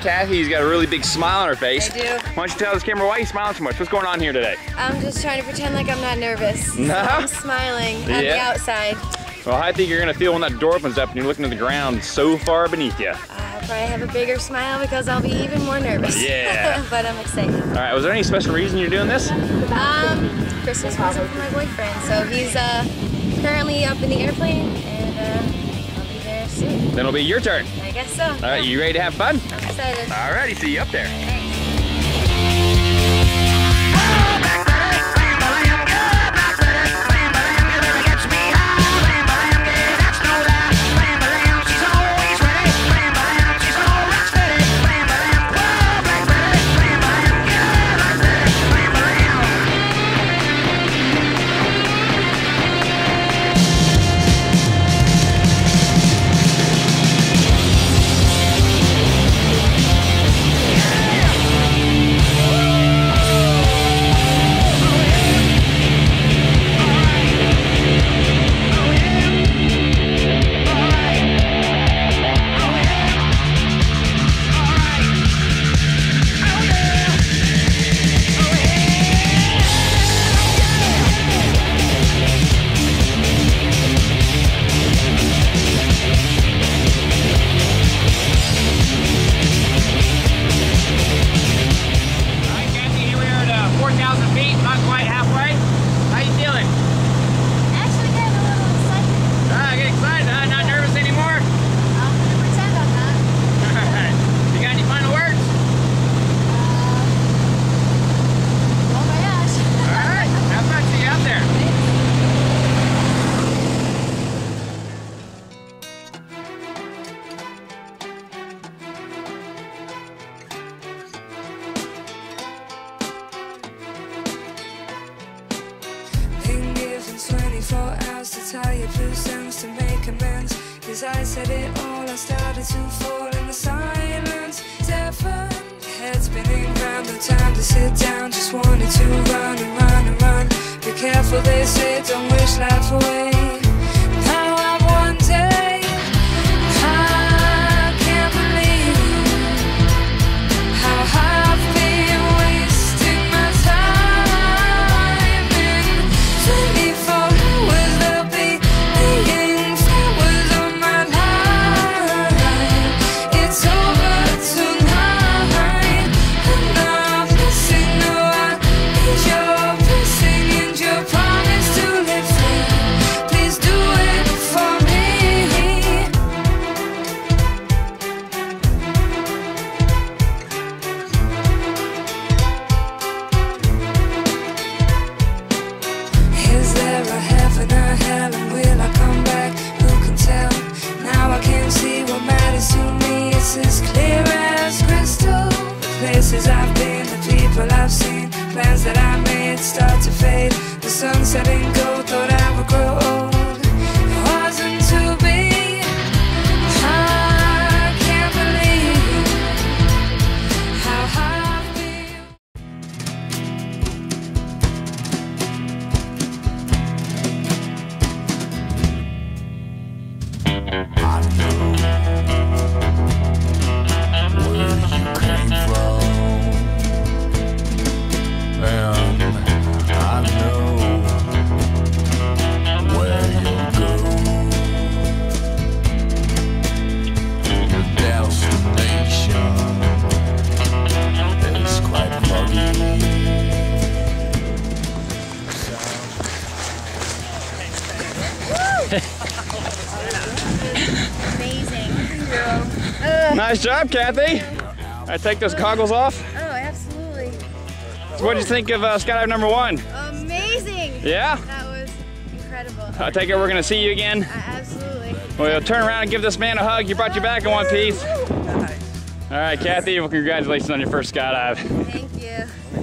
Kathy's got a really big smile on her face. I do. Why don't you tell this camera why you smiling so much? What's going on here today? I'm just trying to pretend like I'm not nervous. No? So I'm smiling on the outside. Well, I think you're gonna feel when that door opens up and you're looking at the ground so far beneath you. I'll probably have a bigger smile because I'll be even more nervous. Yeah. But I'm excited. All right, was there any special reason you're doing this? Christmas present for my boyfriend. So he's currently up in the airplane and I'll be there soon. Then it'll be your turn. I guess so. All right, you ready to have fun? I'm excited. All righty, see you up there. Thanks. I said it all, I started to fall in the silence. Deafened, head spinning round, no time to sit down. Just wanted to run and run and run. Be careful, they say, don't wish life away. Now I'm one day, I can't believe how I've been wasting my time. In 24 hours, there'll be million flowers on my line. It's over tonight, and I'm missing. No, I need your blessing and your promise to live free. Please do it for me. Is there a heaven or hell, and will I come back? Who can tell? Now I can see what matters to me. It's as clear as crystal. The places I've been, the people I've seen, plans that I made start to fade. The sun setting gold, thought I would grow old. It wasn't to be. I can't believe how I've been. Where you came from, and I know where you'll go. Your destination is quite foggy. Amazing. Nice job, Kathy. I take those goggles off. Oh, absolutely. So what did you think of skydive number 1? Amazing. Yeah? That was incredible. I take it we're gonna see you again. Absolutely. We'll turn around and give this man a hug. You brought you back in one piece. All right, Kathy, well, congratulations on your first skydive. Thank you.